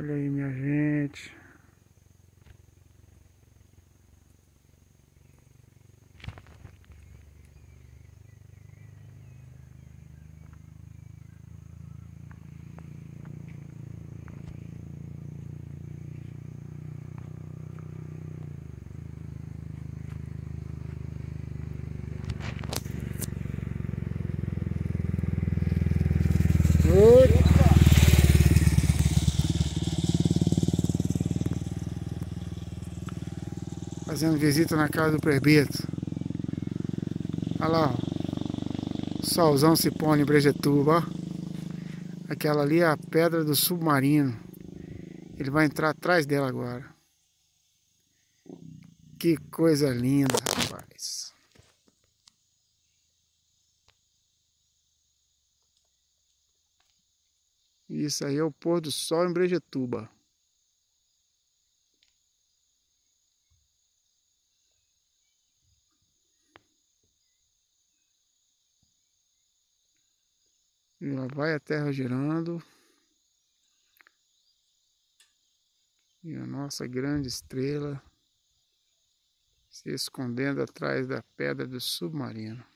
Olha aí, minha gente. Oi. Fazendo visita na casa do presbítero. Olha lá, ó. Solzão se põe em Brejetuba, ó. Aquela ali é a pedra do submarino. Ele vai entrar atrás dela agora. Que coisa linda, rapaz. Isso aí é o pôr do sol em Brejetuba. E lá vai a terra girando. E a nossa grande estrela se escondendo atrás da pedra do submarino.